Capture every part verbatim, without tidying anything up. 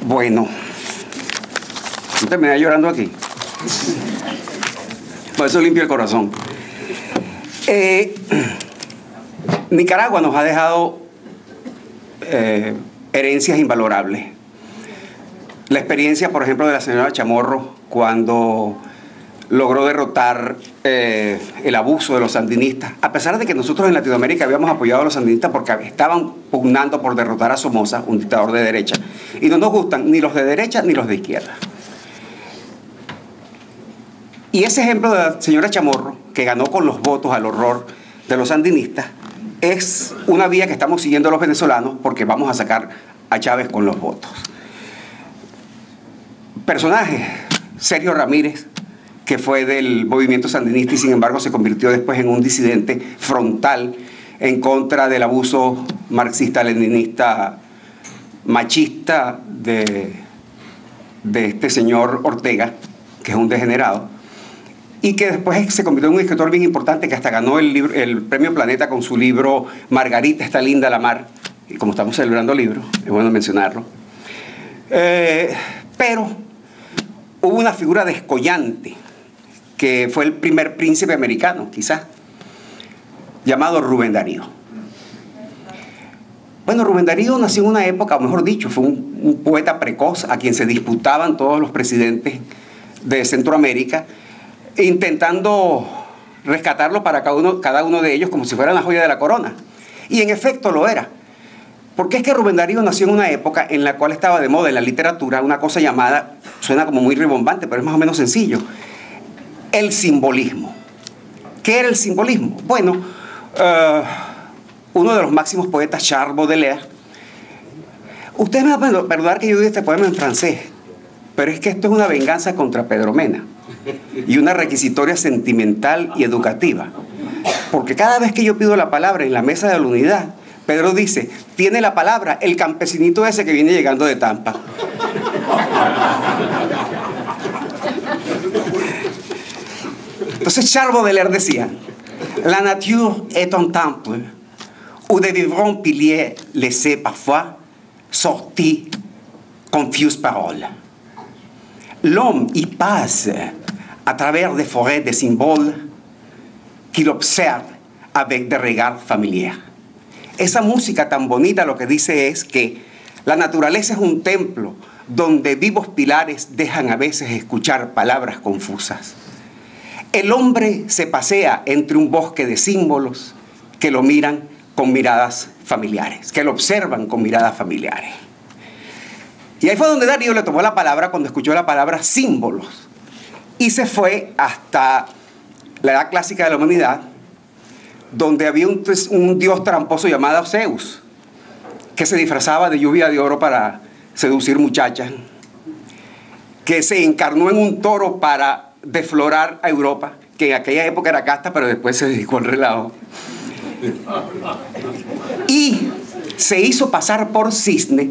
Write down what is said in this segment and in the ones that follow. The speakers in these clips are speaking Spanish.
Bueno, no terminé llorando aquí. Por eso limpio el corazón. Eh, Nicaragua nos ha dejado eh, herencias invalorables. La experiencia, por ejemplo, de la señora Chamorro cuando logró derrotar eh, el abuso de los sandinistas, a pesar de que nosotros en Latinoamérica habíamos apoyado a los sandinistas porque estaban pugnando por derrotar a Somoza, un dictador de derecha, y no nos gustan ni los de derecha ni los de izquierda. Y ese ejemplo de la señora Chamorro, que ganó con los votos al horror de los sandinistas, es una vía que estamos siguiendo los venezolanos porque vamos a sacar a Chávez con los votos. Personaje, Sergio Ramírez, que fue del movimiento sandinista y sin embargo se convirtió después en un disidente frontal en contra del abuso marxista-leninista machista de, de este señor Ortega, que es un degenerado, y que después se convirtió en un escritor bien importante que hasta ganó el, libro, el premio Planeta con su libro Margarita está linda la mar, y como estamos celebrando libros, es bueno mencionarlo. Eh, pero hubo una figura descollante, que fue el primer príncipe americano, quizás, llamado Rubén Darío. Bueno, Rubén Darío nació en una época, o mejor dicho, fue un, un poeta precoz a quien se disputaban todos los presidentes de Centroamérica, intentando rescatarlo para cada uno, cada uno de ellos como si fuera una joya de la corona. Y en efecto lo era. Porque es que Rubén Darío nació en una época en la cual estaba de moda en la literatura una cosa llamada, suena como muy ribombante, pero es más o menos sencillo, el simbolismo. ¿Qué era el simbolismo? Bueno, uh, uno de los máximos poetas, Charles Baudelaire, ustedes me van a perdonar que yo diga este poema en francés, pero es que esto es una venganza contra Pedro Mena y una requisitoria sentimental y educativa. Porque cada vez que yo pido la palabra en la mesa de la unidad, Pedro dice, tiene la palabra el campesinito ese que viene llegando de Tampa. Entonces Charles Baudelaire decía, la nature est un temple où de vibrants piliers laissés parfois sortis confuses paroles. L'homme y passe à travers des forêts de symboles qu'il observe avec des regards familiers. Esa música tan bonita lo que dice es que la naturaleza es un templo donde vivos pilares dejan a veces escuchar palabras confusas. El hombre se pasea entre un bosque de símbolos que lo miran con miradas familiares, que lo observan con miradas familiares. Y ahí fue donde Darío le tomó la palabra cuando escuchó la palabra símbolos. Y se fue hasta la edad clásica de la humanidad, donde había un, un dios tramposo llamado Zeus, que se disfrazaba de lluvia de oro para seducir muchachas, que se encarnó en un toro para deflorar a Europa, que en aquella época era casta, pero después se dedicó al relajo. Y se hizo pasar por cisne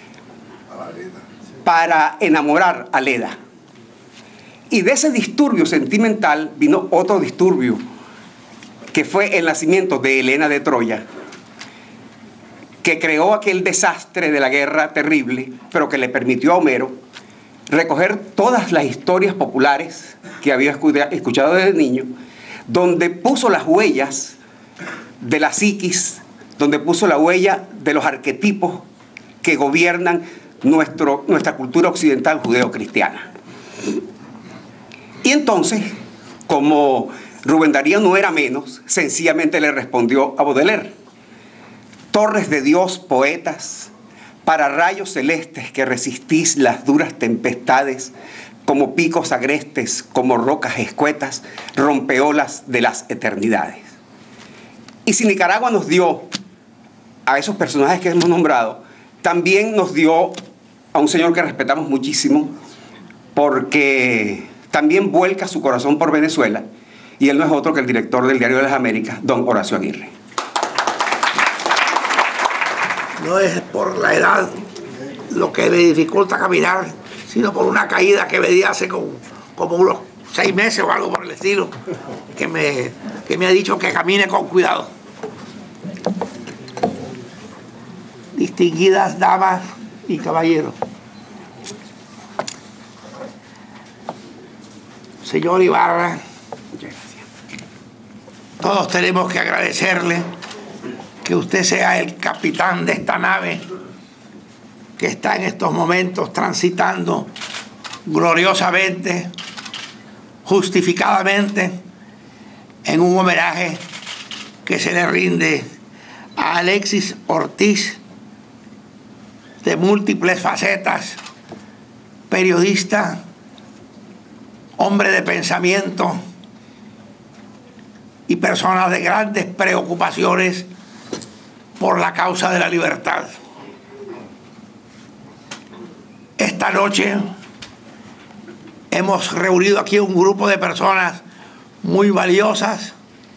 para enamorar a Leda. Y de ese disturbio sentimental vino otro disturbio, que fue el nacimiento de Helena de Troya, que creó aquel desastre de la guerra terrible, pero que le permitió a Homero recoger todas las historias populares que había escuchado desde niño, donde puso las huellas de la psiquis, donde puso la huella de los arquetipos que gobiernan nuestro, nuestra cultura occidental judeo-cristiana. Y entonces, como Rubén Darío no era menos, sencillamente le respondió a Baudelaire: torres de Dios, poetas, para rayos celestes que resistís las duras tempestades, como picos agrestes, como rocas escuetas, rompeolas de las eternidades. Y si Nicaragua nos dio a esos personajes que hemos nombrado, también nos dio a un señor que respetamos muchísimo, porque también vuelca su corazón por Venezuela, y él no es otro que el director del Diario de las Américas, don Horacio Aguirre. No es por la edad lo que me dificulta caminar, sino por una caída que me di hace como, como unos seis meses o algo por el estilo, que me, que me ha dicho que camine con cuidado. Distinguidas damas y caballeros, señor Ibarra, todos tenemos que agradecerle que usted sea el capitán de esta nave que está en estos momentos transitando gloriosamente, justificadamente, en un homenaje que se le rinde a Alexis Ortiz, de múltiples facetas, periodista, hombre de pensamiento y persona de grandes preocupaciones por la causa de la libertad. Esta noche hemos reunido aquí un grupo de personas muy valiosas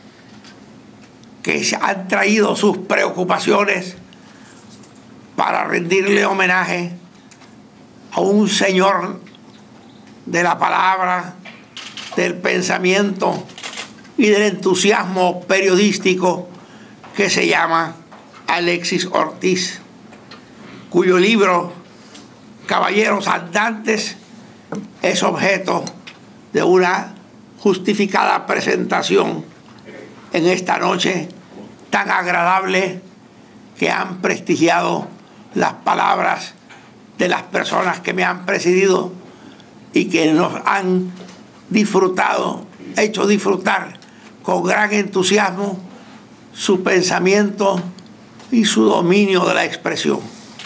que han traído sus preocupaciones para rendirle homenaje a un señor de la palabra, del pensamiento y del entusiasmo periodístico que se llama Alexis Ortiz, cuyo libro Caballeros Andantes es objeto de una justificada presentación en esta noche tan agradable que han prestigiado las palabras de las personas que me han precedido y que nos han disfrutado, hecho disfrutar con gran entusiasmo su pensamiento y su dominio de la expresión.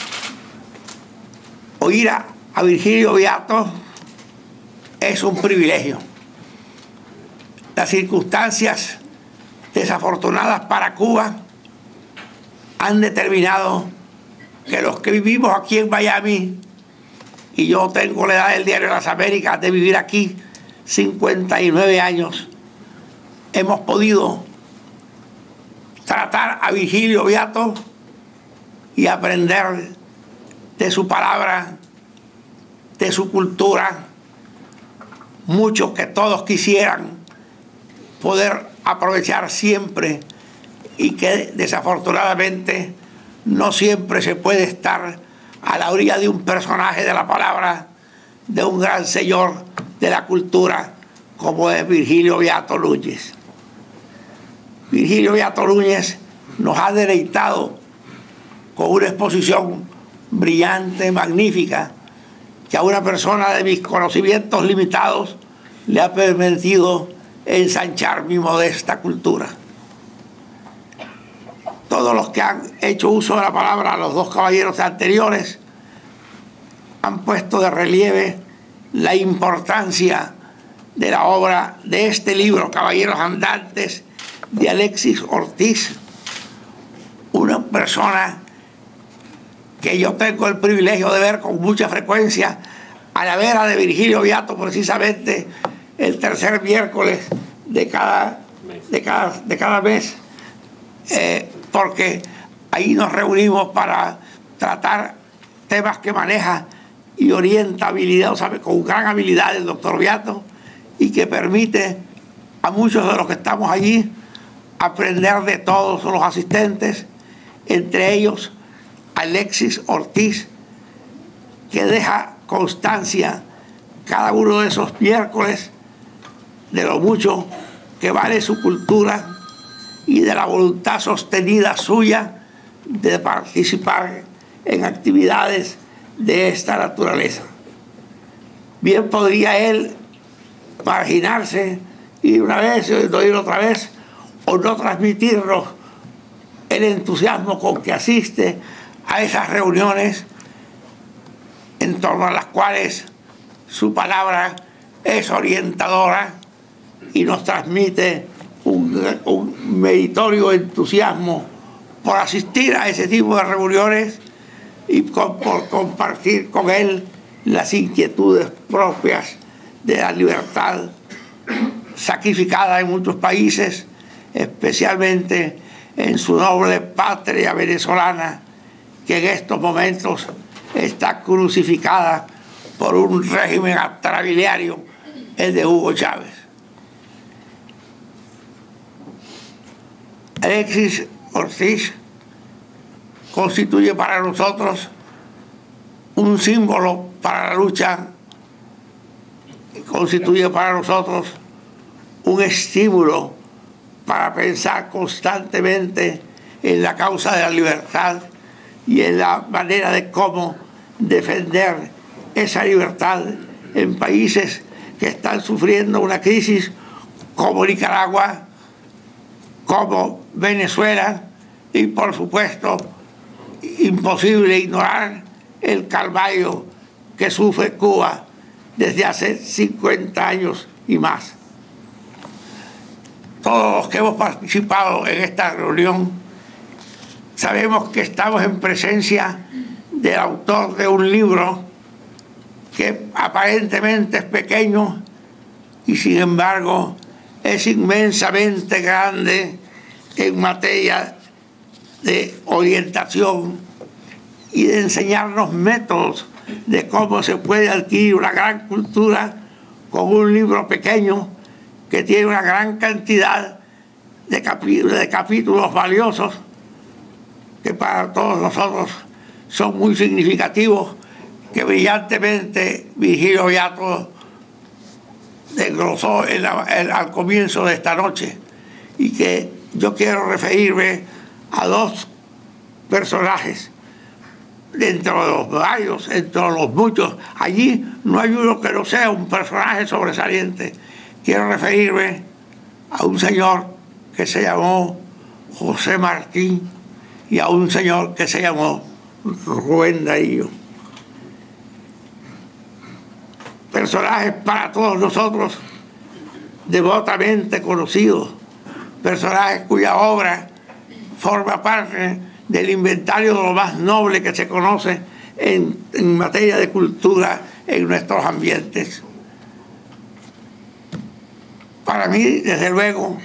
Oír a, a Virgilio Beato es un privilegio. Las circunstancias desafortunadas para Cuba han determinado que los que vivimos aquí en Miami, y yo tengo la edad del Diario de las Américas de vivir aquí cincuenta y nueve años, hemos podido tratar a Virgilio Beato y aprender de su palabra, de su cultura, mucho que todos quisieran poder aprovechar siempre y que desafortunadamente no siempre se puede estar a la orilla de un personaje de la palabra, de un gran señor de la cultura como es Virgilio Beato Núñez. Virgilio Beato Núñez nos ha deleitado con una exposición brillante, magnífica, que a una persona de mis conocimientos limitados le ha permitido ensanchar mi modesta cultura. Todos los que han hecho uso de la palabra, los dos caballeros anteriores, han puesto de relieve la importancia de la obra de este libro, Caballeros Andantes, de Alexis Ortiz, una persona que yo tengo el privilegio de ver con mucha frecuencia a la vera de Virgilio Beato, precisamente el tercer miércoles de cada, de cada, de cada mes, eh, porque ahí nos reunimos para tratar temas que maneja y orienta habilidad, o sea, con gran habilidad el doctor Beato, y que permite a muchos de los que estamos allí aprender de todos los asistentes, entre ellos Alexis Ortiz, que deja constancia cada uno de esos miércoles de lo mucho que vale su cultura y de la voluntad sostenida suya de participar en actividades de esta naturaleza. Bien podría él marginarse y una vez y no ir otra vez, o no transmitirnos el entusiasmo con que asiste a esas reuniones en torno a las cuales su palabra es orientadora y nos transmite un, un meritorio entusiasmo por asistir a ese tipo de reuniones y con, por compartir con él las inquietudes propias de la libertad sacrificada en muchos países, especialmente en su noble patria venezolana, que en estos momentos está crucificada por un régimen atrabiliario, el de Hugo Chávez. Alexis Ortiz constituye para nosotros un símbolo para la lucha constituye para nosotros un estímulo para pensar constantemente en la causa de la libertad y en la manera de cómo defender esa libertad en países que están sufriendo una crisis como Nicaragua, como Venezuela, y por supuesto imposible ignorar el calvario que sufre Cuba desde hace cincuenta años y más. Todos los que hemos participado en esta reunión sabemos que estamos en presencia del autor de un libro que aparentemente es pequeño y sin embargo es inmensamente grande en materia de orientación y de enseñarnos métodos de cómo se puede adquirir una gran cultura con un libro pequeño que tiene una gran cantidad de, capi de capítulos valiosos que para todos nosotros son muy significativos, que brillantemente Virgilio Beato desglosó en la, en, al comienzo de esta noche, y que yo quiero referirme a dos personajes dentro de los varios, entre los muchos. Allí no hay uno que no sea un personaje sobresaliente. Quiero referirme a un señor que se llamó José Martí y a un señor que se llamó Rubén Darío. Personajes para todos nosotros devotamente conocidos, personajes cuya obra forma parte del inventario de lo más noble que se conoce en, en materia de cultura en nuestros ambientes. Para mí, desde luego,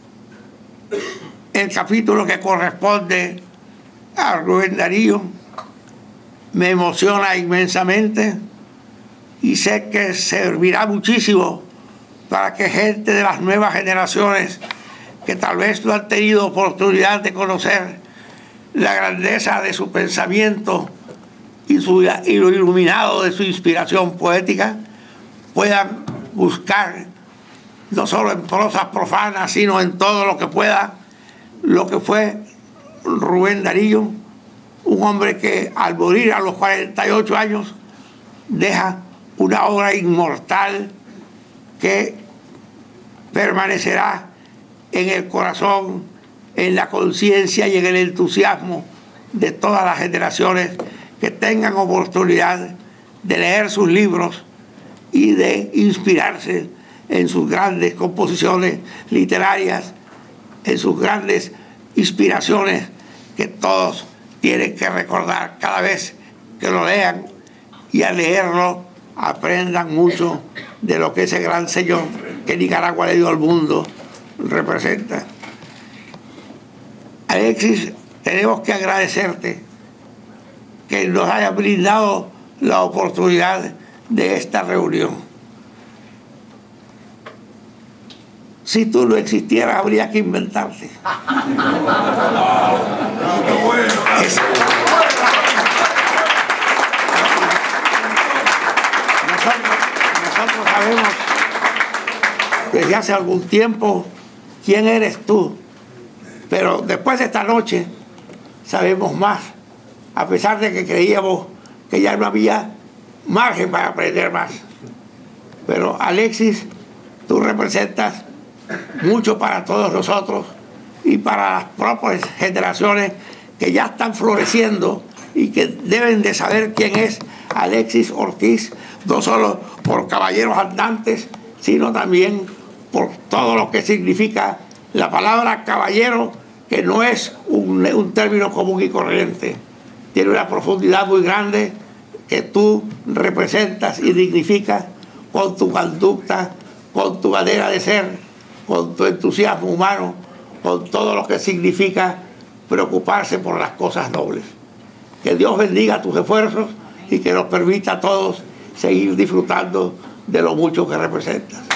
el capítulo que corresponde a Rubén Darío me emociona inmensamente y sé que servirá muchísimo para que gente de las nuevas generaciones que tal vez no han tenido oportunidad de conocer la grandeza de su pensamiento y, su, y lo iluminado de su inspiración poética, puedan buscar, no solo en prosas profanas, sino en todo lo que pueda, lo que fue Rubén Darío, un hombre que al morir a los cuarenta y ocho años deja una obra inmortal que permanecerá en el corazón, en la conciencia y en el entusiasmo de todas las generaciones que tengan oportunidad de leer sus libros y de inspirarse en sus grandes composiciones literarias, en sus grandes inspiraciones que todos tienen que recordar cada vez que lo lean, y al leerlo aprendan mucho de lo que ese gran señor que Nicaragua le dio al mundo representa. Alexis, tenemos que agradecerte que nos haya brindado la oportunidad de esta reunión. Si tú no existieras, habría que inventarte. Es... Nosotros, nosotros sabemos desde hace algún tiempo quién eres tú, pero después de esta noche sabemos más, a pesar de que creíamos que ya no había margen para aprender más. Pero Alexis, tú representas mucho para todos nosotros y para las propias generaciones que ya están floreciendo y que deben de saber quién es Alexis Ortiz, no solo por Caballeros Andantes, sino también por todo lo que significa la palabra caballero, que no es un, un término común y corriente. Tiene una profundidad muy grande que tú representas y dignificas con tu conducta, con tu manera de ser, con tu entusiasmo humano, con todo lo que significa preocuparse por las cosas nobles. Que Dios bendiga tus esfuerzos y que nos permita a todos seguir disfrutando de lo mucho que representas.